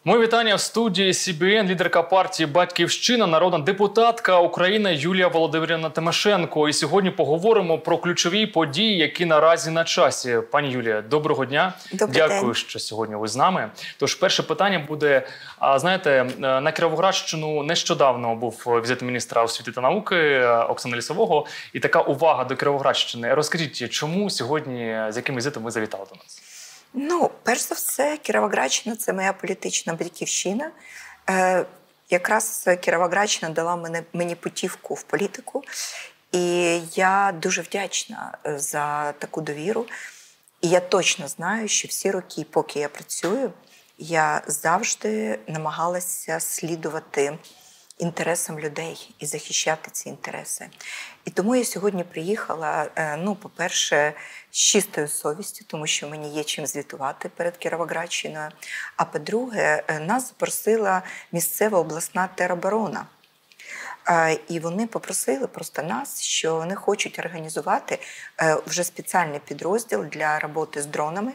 Мої вітання в студії СІБІН, лідерка партії «Батьківщина», народна депутатка України Юлія Володимирівна Тимошенко. І сьогодні поговоримо про ключові події, які наразі на часі. Пані Юлія, доброго дня. Дякую, що сьогодні ви з нами. Тож, перше питання буде, знаєте, на Кіровоградщину нещодавно був візит міністра освіти та науки Оксани Лісового. І така увага до Кіровоградщини. Розкажіть, чому сьогодні, з яким візитом ви завітали до нас? Перш за все, Кіровоградщина – це моя політична батьківщина. Якраз Кіровоградщина дала мені путівку в політику. І я дуже вдячна за таку довіру. І я точно знаю, що всі роки, поки я працюю, я завжди намагалася слідувати інтересам людей і захищати ці інтереси. І тому я сьогодні приїхала, по-перше, з чистою совістю, тому що мені є чим звітувати перед Кіровоградщиною. А по-друге, нас запросила місцева обласна тероборона. І вони попросили просто нас, що вони хочуть організувати вже спеціальний підрозділ для роботи з дронами.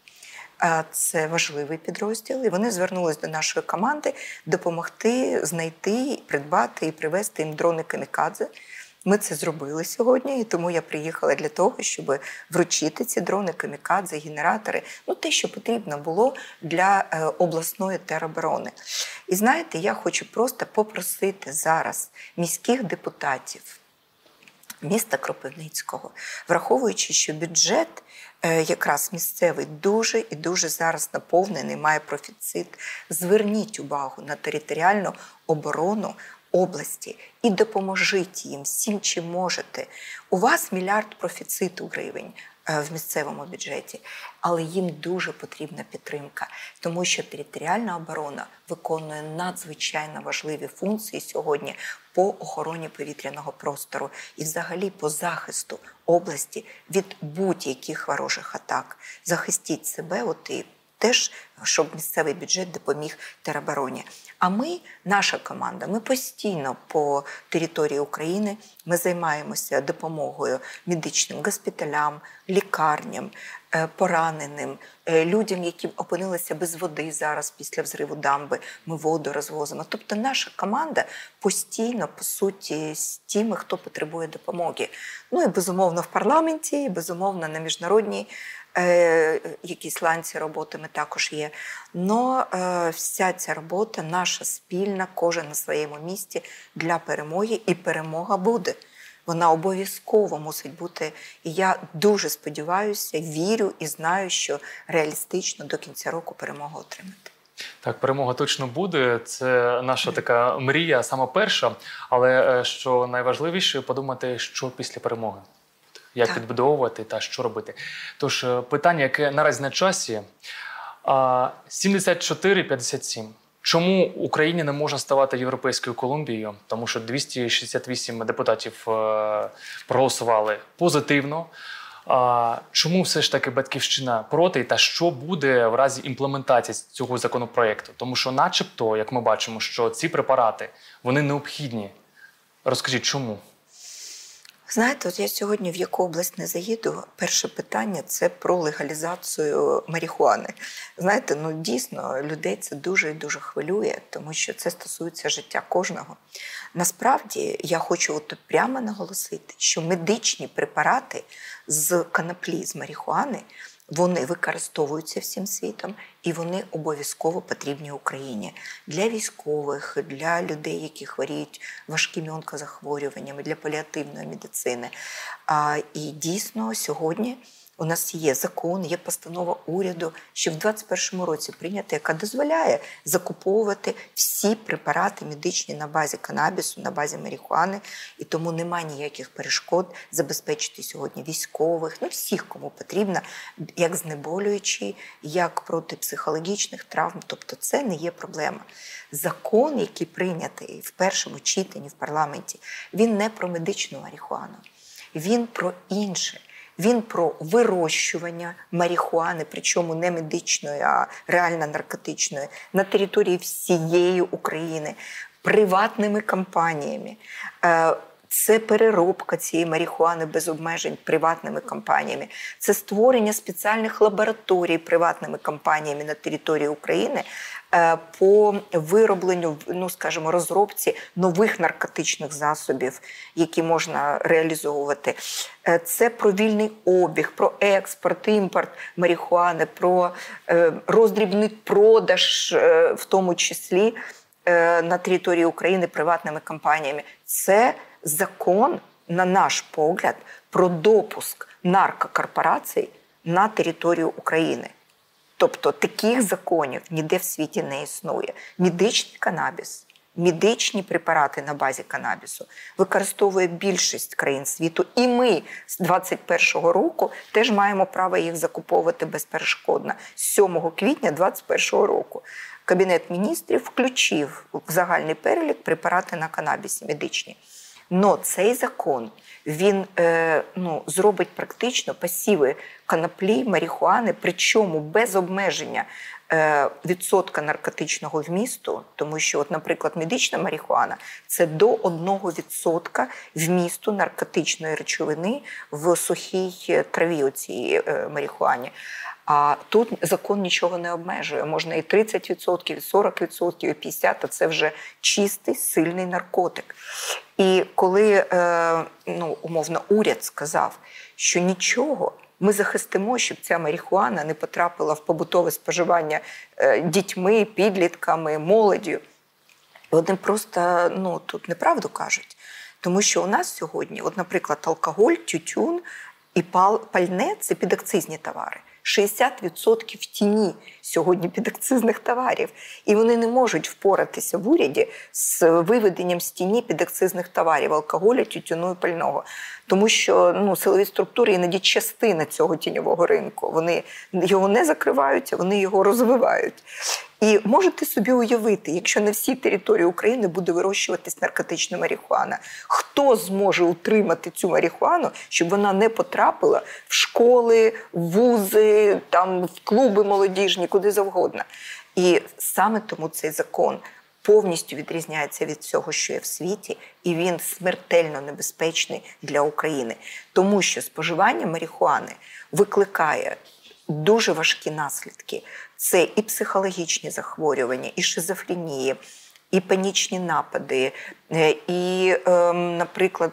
Це важливий підрозділ, і вони звернулись до нашої команди допомогти знайти, придбати і привезти їм дрони камікадзе. Ми це зробили сьогодні, і тому я приїхала для того, щоб вручити ці дрони камікадзе, генератори, те, що потрібно було для обласної тероборони. І знаєте, я хочу просто попросити зараз міських депутатів міста Кропивницького, враховуючи, що бюджет якраз місцевий дуже і дуже зараз наповнений, має профіцит. Зверніть увагу на територіальну оборону області і допоможіть їм всім, чим можете. У вас мільярд профіциту гривень в місцевому бюджеті, але їм дуже потрібна підтримка, тому що територіальна оборона виконує надзвичайно важливі функції сьогодні по охороні повітряного простору і взагалі по захисту області від будь-яких ворожих атак. Захистіть себе і теж, щоб місцевий бюджет допоміг теробороні. А ми, наша команда, ми постійно по території України, ми займаємося допомогою медичним госпіталям, лікарням, пораненим, людям, які опинилися без води зараз після взриву дамби, ми воду розвозимо. Тобто наша команда постійно, по суті, з тими, хто потребує допомоги. І безумовно в парламенті, і безумовно на міжнародній якісь ланці роботи ми також є. Но вся ця робота наша спільна, кожен на своєму місці для перемоги, і перемога буде. Вона обов'язково мусить бути. І я дуже сподіваюся, вірю і знаю, що реалістично до кінця року перемогу отримати. Так, перемога точно буде. Це наша така мрія, сама перша. Але що найважливіше, подумати, що після перемоги. Як відбудовувати та що робити. Тож, питання, яке наразі на часі. 74-57. Чому Україні не можна ставати Європейською Колумбією? Тому що 268 депутатів проголосували позитивно. Чому все ж таки Батьківщина проти? Та що буде в разі імплементації цього законопроєкту? Тому що начебто, як ми бачимо, що ці препарати, вони необхідні. Розкажіть, чому? Знаєте, я сьогодні в яку область не заїду, перше питання – це про легалізацію марихуани. Знаєте, дійсно, людей це дуже і дуже хвилює, тому що це стосується життя кожного. Насправді, я хочу прямо наголосити, що медичні препарати з коноплі, з марихуани, вони використовуються всім світом і вони обов'язково потрібні Україні. Для військових, для людей, які хворіють важкими онкозахворюваннями, для паліативної медицини. І дійсно сьогодні у нас є закон, є постанова уряду, що в 2021 році прийнята, яка дозволяє закуповувати всі препарати медичні на базі канабісу, на базі марихуани. І тому немає ніяких перешкод забезпечити сьогодні військових, всіх, кому потрібно, як знеболюючі, як проти психологічних травм. Тобто це не є проблема. Закон, який прийнятий в першому читанні в парламенті, він не про медичну марихуану, він про інше. Він про вирощування марихуани, причому не медичної, а реально наркотичної, на території всієї України, приватними компаніями. Це переробка цієї марихуани без обмежень приватними компаніями. Це створення спеціальних лабораторій приватними компаніями на території України по виробленню, ну, скажімо, розробці нових наркотичних засобів, які можна реалізовувати. Це про вільний обіг, про експорт, імпорт марихуани, про роздрібний продаж, в тому числі на території України приватними компаніями. Це закон, на наш погляд, про допуск наркокорпорацій на територію України. Тобто таких законів ніде в світі не існує. Медичний канабіс, медичні препарати на базі канабісу використовує більшість країн світу. І ми з 2021 року теж маємо право їх закуповувати безперешкодно. З 7 квітня 2021 року Кабінет міністрів включив в загальний перелік препарати на канабісі медичні. Но цей закон, він зробить практично пасіви коноплі, марихуани, причому без обмеження відсотка наркотичного вмісту, тому що, от, наприклад, медична марихуана – це до 1% вмісту наркотичної речовини в сухій траві у цій марихуані. А тут закон нічого не обмежує. Можна і 30%, і 40%, і 50%, а це вже чистий, сильний наркотик. І коли, умовно, уряд сказав, що нічого, ми захистимо, щоб ця марихуана не потрапила в побутове споживання дітьми, підлітками, молоддю, вони просто тут неправду кажуть. Тому що у нас сьогодні, от, наприклад, алкоголь, тютюн і пальне – це підакцизні товари. 60% в тіні сьогодні підакцизних товарів. І вони не можуть впоратися в уряді з виведенням з тіні підакцизних товарів – алкоголю, тютюну і пального. Тому що силові структури іноді частина цього тіньового ринку. Вони його не закривають, а вони його розвивають. І можете собі уявити, якщо на всій території України буде вирощуватись наркотична марихуана, хто зможе утримати цю марихуану, щоб вона не потрапила в школи, в вузи, там, в клуби молодіжні, куди завгодно. І саме тому цей закон повністю відрізняється від всього, що є в світі, і він смертельно небезпечний для України. Тому що споживання марихуани викликає дуже важкі наслідки. Це і психологічні захворювання, і шизофренії, і панічні напади, і, наприклад,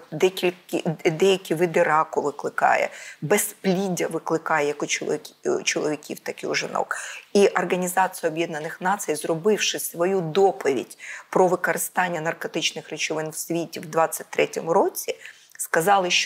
деякі види раку викликає, безпліддя викликає як у чоловіків, так і у жінок. І Організація Об'єднаних Націй, зробивши свою доповідь про використання наркотичних речовин в світі в 2023 році, сказали, що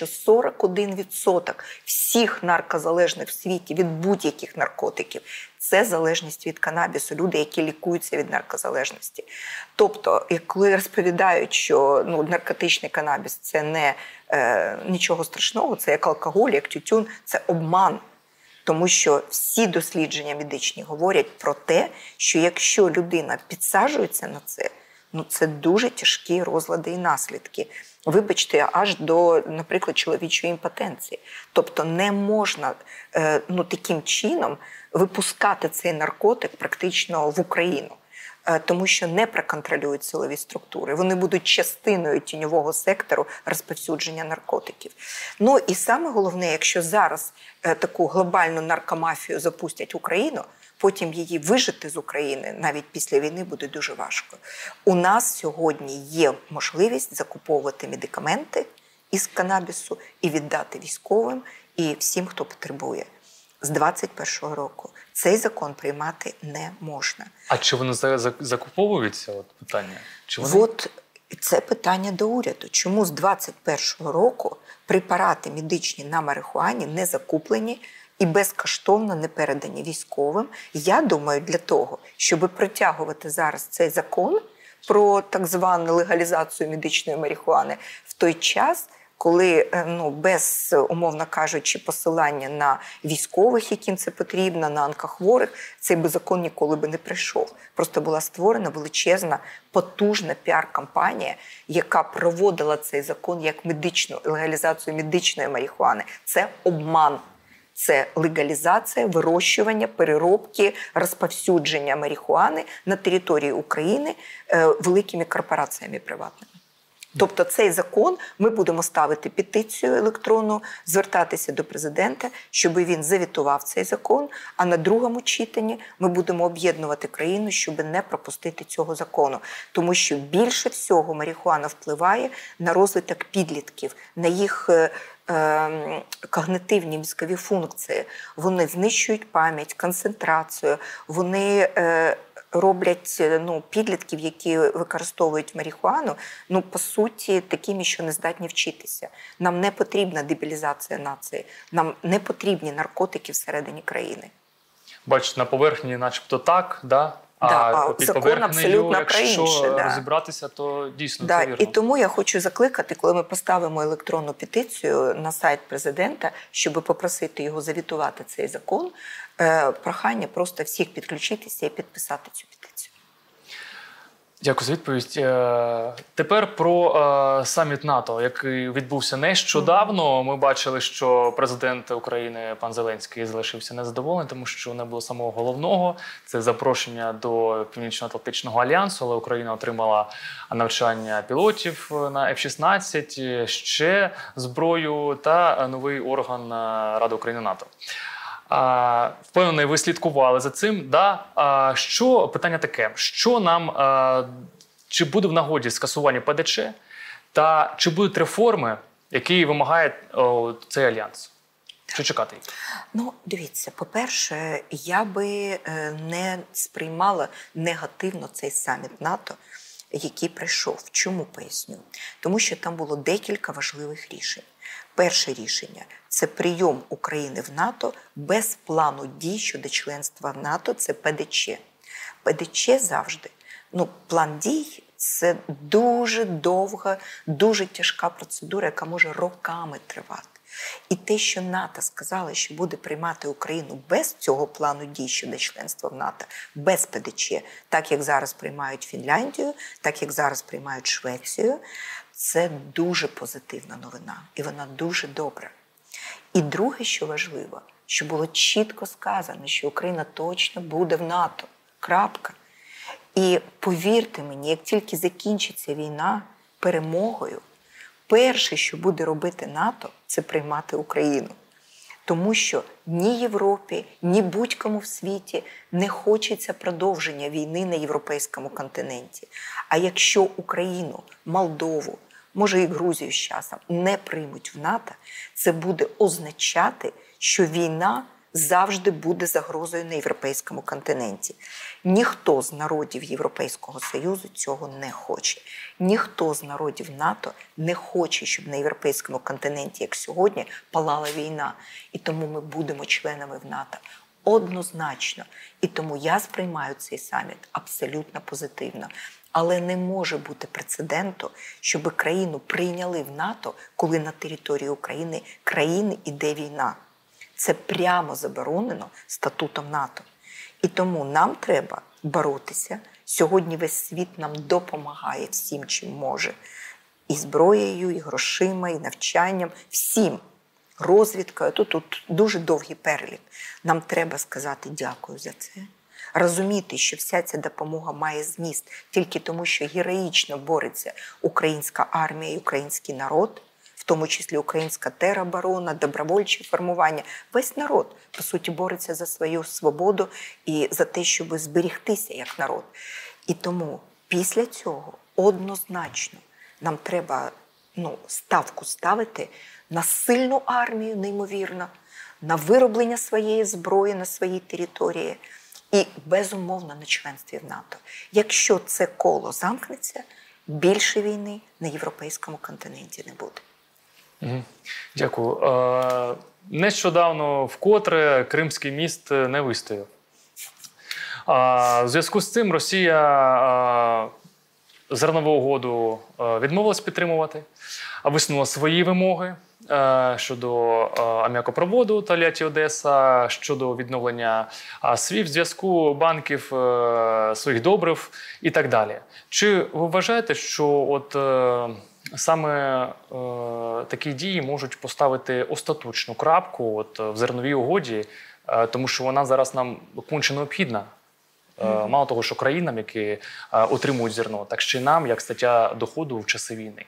41% всіх наркозалежних в світі від будь-яких наркотиків – це залежність від канабісу, люди, які лікуються від наркозалежності. Тобто, коли розповідають, що наркотичний канабіс – це не нічого страшного, це як алкоголь, як тютюн, це обман. Тому що всі дослідження медичні говорять про те, що якщо людина підсаджується на це, це дуже тяжкі розлади і наслідки. Вибачте, аж до, наприклад, чоловічої імпотенції. Тобто не можна таким чином випускати цей наркотик практично в Україну, тому що не проконтролюють силові структури. Вони будуть частиною тіньового сектору розповсюдження наркотиків. І саме головне, якщо зараз таку глобальну наркомафію запустять в Україну, потім її вижити з України навіть після війни буде дуже важко. У нас сьогодні є можливість закуповувати медикаменти із канабісу і віддати військовим і всім, хто потребує. З 2021 року цей закон приймати не можна. А чи вони закуповуються? От питання. Чи вони... От це питання до уряду. Чому з 2021 року препарати медичні на марихуані не закуплені і безкоштовно не передані військовим? Я думаю, для того, щоб протягувати зараз цей закон про так звану легалізацію медичної марихуани в той час, коли без, умовно кажучи, посилання на військових, яким це потрібно, на онкохворих, цей би закон ніколи би не прийшов. Просто була створена величезна, потужна піар-кампанія, яка проводила цей закон як легалізацію медичної марихуани. Це обман. Це легалізація, вирощування, переробки, розповсюдження марихуани на території України великими корпораціями приватними. Тобто цей закон ми будемо ставити петицію електронну, звертатися до президента, щоб він завітував цей закон, а на другому читанні ми будемо об'єднувати країну, щоб не пропустити цього закону. Тому що більше всього марихуана впливає на розвиток підлітків, на їх когнитивні мозкові функції. Вони знищують пам'ять, концентрацію, вони роблять підлітків, які використовують марихуану, по суті, такими, що не здатні вчитися. Нам не потрібна дебілізація нації, нам не потрібні наркотики всередині країни. Бачите, на поверхні начебто так, да? А під закон поверхнею, абсолютно якщо інше, розібратися, то дійсно це вірно. І тому я хочу закликати, коли ми поставимо електронну петицію на сайт президента, щоб попросити його завітувати цей закон, прохання просто всіх підключитися і підписати цю петицію. Дякую за відповідь. Тепер про саміт НАТО, який відбувся нещодавно. Ми бачили, що президент України пан Зеленський залишився незадоволений, тому що не було самого головного. Це запрошення до Північно-Атлантичного альянсу, але Україна отримала навчання пілотів на F-16, ще зброю та новий орган Ради України НАТО. Впевнений, ви слідкували за цим. Питання таке, що нам, чи буде в нагоді скасування ПДЧ, та чи будуть реформи, які вимагає цей альянс? Що чекати їх? Дивіться, по-перше, я би не сприймала негативно цей саміт НАТО, який прийшов. Чому поясню? Тому що там було декілька важливих рішень. Перше рішення – це прийом України в НАТО без плану дій щодо членства в НАТО – це ПДЧ. ПДЧ завжди. План дій – це дуже довга, дуже тяжка процедура, яка може роками тривати. І те, що НАТО сказали, що буде приймати Україну без цього плану дій щодо членства в НАТО, без ПДЧ, так як зараз приймають Фінляндію, так як зараз приймають Швецію, це дуже позитивна новина, і вона дуже добра. І друге, що важливо, що було чітко сказано, що Україна точно буде в НАТО. Крапка. І повірте мені, як тільки закінчиться війна перемогою, перше, що буде робити НАТО, це приймати Україну. Тому що ні Європі, ні будь-кому в світі не хочеться продовження війни на європейському континенті. А якщо Україну, Молдову, може і Грузію з часом, не приймуть в НАТО, це буде означати, що війна завжди буде загрозою на європейському континенті. Ніхто з народів Європейського Союзу цього не хоче. Ніхто з народів НАТО не хоче, щоб на європейському континенті, як сьогодні, палала війна. І тому ми будемо членами в НАТО. Однозначно. І тому я сприймаю цей саміт абсолютно позитивно. Але не може бути прецеденту, щоб країну прийняли в НАТО, коли на території країни іде війна. Це прямо заборонено статутом НАТО. І тому нам треба боротися. Сьогодні весь світ нам допомагає всім, чим може. І зброєю, і грошима, і навчанням. Всім. Розвідкою. Тут дуже довгий перелік. Нам треба сказати дякую за це. Розуміти, що вся ця допомога має зміст тільки тому, що героїчно бореться українська армія і український народ, в тому числі українська тероборона, добровольчі формування. Весь народ, по суті, бореться за свою свободу і за те, щоб зберігтися як народ. І тому після цього однозначно нам треба ставку ставити на сильну армію, неймовірно, на вироблення своєї зброї на своїй території і, безумовно, на членстві в НАТО. Якщо це коло замкнеться, більше війни на європейському континенті не буде. Дякую. Нещодавно вкотре Кримський міст не вистояв. В зв'язку з цим Росія зернову угоду відмовилась підтримувати, висунула свої вимоги щодо аміакопроводу Тольятті-Одеса, щодо відновлення зв'язку банків, своїх добрив і так далі. Чи ви вважаєте, що саме такі дії можуть поставити остаточну крапку в зерновій угоді, тому що вона зараз нам конче необхідна? Мало того, що країнам, які отримують зерно, так ще й нам, як стаття доходу в часи війни.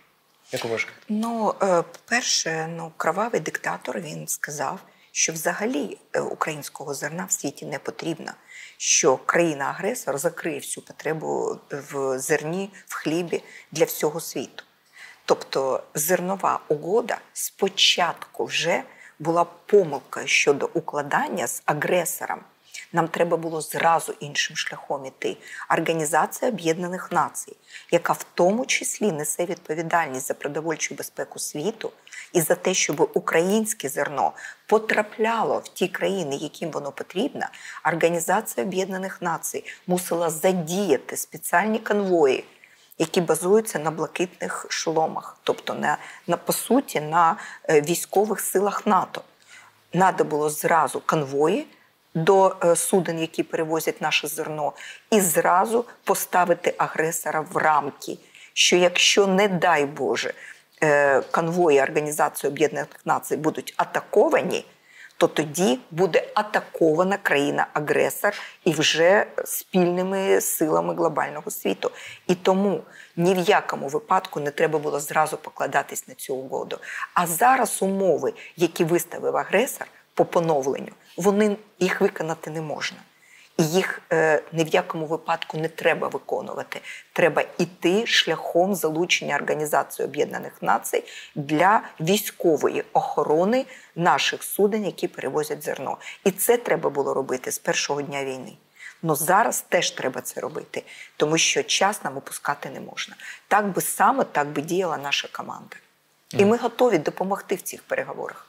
Як ви вважаєте? Ну, по-перше, кровавий диктатор, він сказав, що взагалі українського зерна в світі не потрібно, що країна-агресор закриє всю потребу в зерні, в хлібі для всього світу. Тобто зернова угода спочатку вже була помилкою щодо укладання з агресором. Нам треба було зразу іншим шляхом іти. Організація Об'єднаних Націй, яка в тому числі несе відповідальність за продовольчу безпеку світу і за те, щоб українське зерно потрапляло в ті країни, яким воно потрібно, Організація Об'єднаних Націй мусила задіяти спеціальні конвої, які базуються на блакитних шоломах, тобто по суті на військових силах НАТО. Надо було зразу конвої до суден, які перевозять наше зерно, і зразу поставити агресора в рамки, що якщо, не дай Боже, конвої Організації Об'єднаних Націй будуть атаковані, то тоді буде атакована країна-агресор і вже спільними силами глобального світу. І тому ні в якому випадку не треба було зразу покладатись на цю угоду. А зараз умови, які виставив агресор по поновленню, їх виконати не можна. І їх ні в якому випадку не треба виконувати. Треба йти шляхом залучення Організації Об'єднаних Націй для військової охорони наших суден, які перевозять зерно. І це треба було робити з першого дня війни. Но зараз теж треба це робити, тому що час нам опускати не можна. Так би діяла наша команда. І ми готові допомогти в цих переговорах.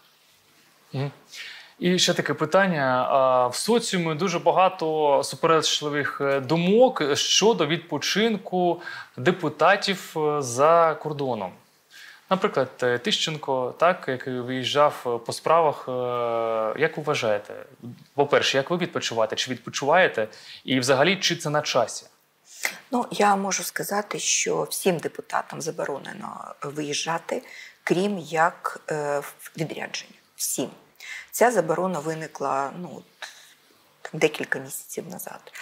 І ще таке питання. В соціумі дуже багато суперечливих думок щодо відпочинку депутатів за кордоном. Наприклад, Тищенко, який виїжджав по справах. Як ви вважаєте? По-перше, як ви відпочиваєте? Чи відпочиваєте? І взагалі, чи це на часі? Я можу сказати, що всім депутатам заборонено виїжджати, крім як відрядження. Всім. Ця заборона виникла декілька місяців назад.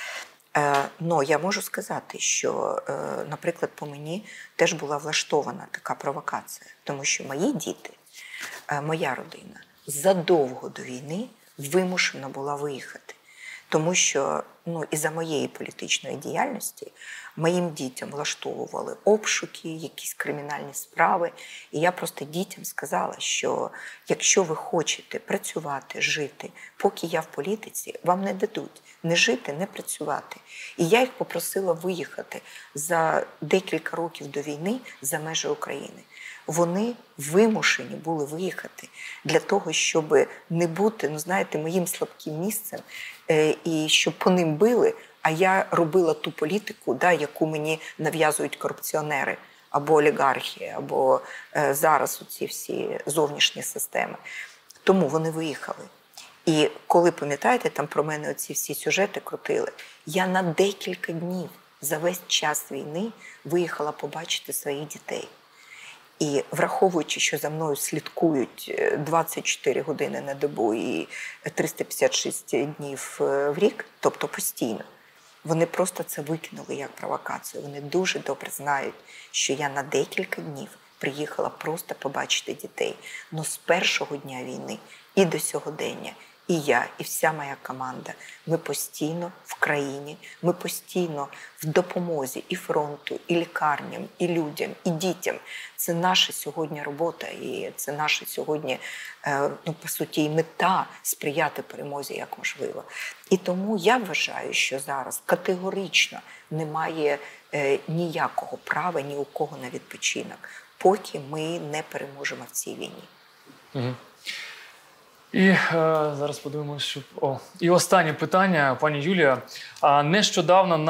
Но я можу сказати, що, наприклад, по мені теж була влаштована така провокація. Тому що мої діти, моя родина задовго до війни вимушена була виїхати. Тому що із-за моєї політичної діяльності моїм дітям влаштовували обшуки, якісь кримінальні справи. І я просто дітям сказала, що якщо ви хочете працювати, жити, поки я в політиці, вам не дадуть не жити, не працювати. І я їх попросила виїхати за декілька років до війни за межі України. Вони вимушені були виїхати для того, щоб не бути, моїм слабким місцем, і щоб по ним били, а я робила ту політику, яку мені нав'язують корупціонери, або олігархи, або зараз оці всі зовнішні системи. Тому вони виїхали. І коли, пам'ятаєте, там про мене оці всі сюжети крутили, я на декілька днів за весь час війни виїхала побачити своїх дітей. І враховуючи, що за мною слідкують 24 години на добу і 356 днів в рік, тобто постійно, вони просто це викинули як провокацію. Вони дуже добре знають, що я на декілька днів приїхала просто побачити дітей. Но з першого дня війни і до сьогодення і я, і вся моя команда, ми постійно в країні, ми постійно в допомозі і фронту, і лікарням, і людям, і дітям. Це наша сьогодні робота, і це наша сьогодні, по суті, і мета сприяти перемозі як можливо. І тому я вважаю, що зараз категорично немає ніякого права ні у кого на відпочинок, поки ми не переможемо в цій війні. Угу. І зараз подивимося, що... І останнє питання, пані Юлія. Нещодавно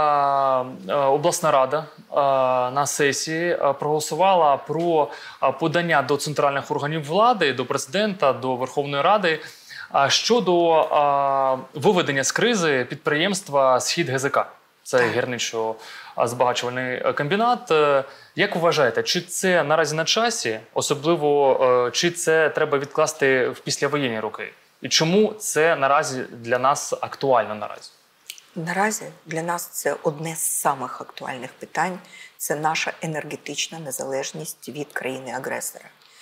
обласна рада на сесії проголосувала про подання до центральних органів влади, до президента, до Верховної Ради щодо виведення з кризи підприємства «Схід ГЗК». Це гірничо-збагачувальний комбінат. Як ви вважаєте, чи це наразі на часі, особливо, чи це треба відкласти в післявоєнні роки? І чому це наразі для нас актуально наразі? Наразі для нас це одне з самих актуальних питань – це наша енергетична незалежність від країни-агресора.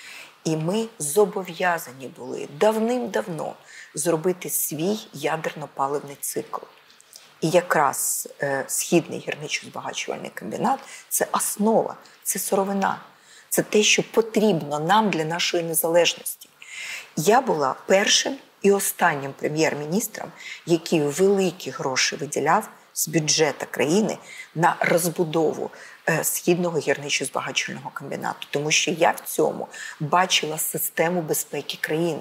І ми зобов'язані були давним-давно зробити свій ядерно-паливний цикл. І якраз Східний гірничо-збагачувальний комбінат – це основа, це сировина, це те, що потрібно нам для нашої незалежності. Я була першим і останнім прем'єр-міністром, який великі гроші виділяв з бюджету країни на розбудову Східного гірничо-збагачувального комбінату, тому що я в цьому бачила систему безпеки країни.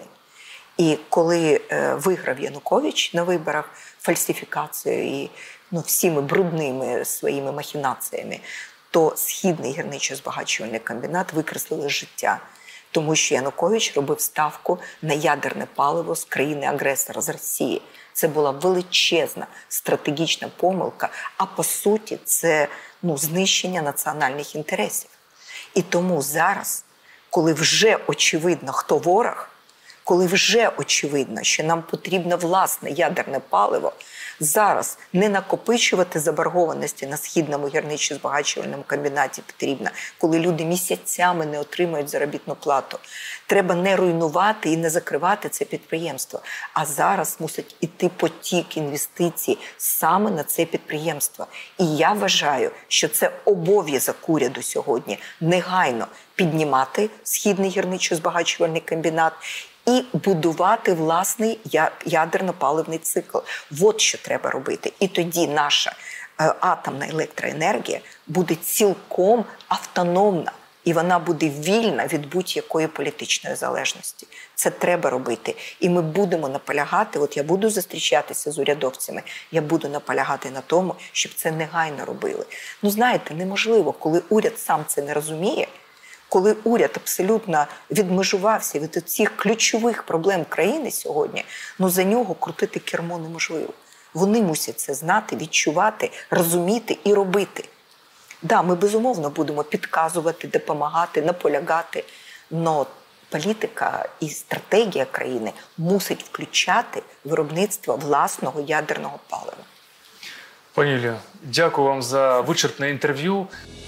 І коли виграв Янукович на виборах фальсифікацією і всіми брудними своїми махінаціями, то Східний гірничо-збагачувальний комбінат викреслили з життя. Тому що Янукович робив ставку на ядерне паливо з країни-агресора, з Росії. Це була величезна стратегічна помилка, а по суті це знищення національних інтересів. І тому зараз, коли вже очевидно, хто ворог, коли вже очевидно, що нам потрібно власне ядерне паливо, зараз не накопичувати заборгованості на Східному гірничо-збагачувальному комбінаті потрібно, коли люди місяцями не отримують заробітну плату. Треба не руйнувати і не закривати це підприємство. А зараз мусить іти потік інвестицій саме на це підприємство. І я вважаю, що це обов'язок уряду сьогодні негайно піднімати Східний гірничо-збагачувальний комбінат і будувати власний ядерно-паливний цикл. От що треба робити. І тоді наша атомна електроенергія буде цілком автономна. І вона буде вільна від будь-якої політичної залежності. Це треба робити. І ми будемо наполягати, от я буду зустрічатися з урядовцями, я буду наполягати на тому, щоб це негайно робили. Знаєте, неможливо, коли уряд сам це не розуміє, коли уряд абсолютно відмежувався від цих ключових проблем країни сьогодні, за нього крутити кермо неможливо. Вони мусять це знати, відчувати, розуміти і робити. Да, ми безумовно будемо підказувати, допомагати, наполягати, але політика і стратегія країни мусить включати виробництво власного ядерного палива. Пані Юлія, дякую вам за вичерпне інтерв'ю.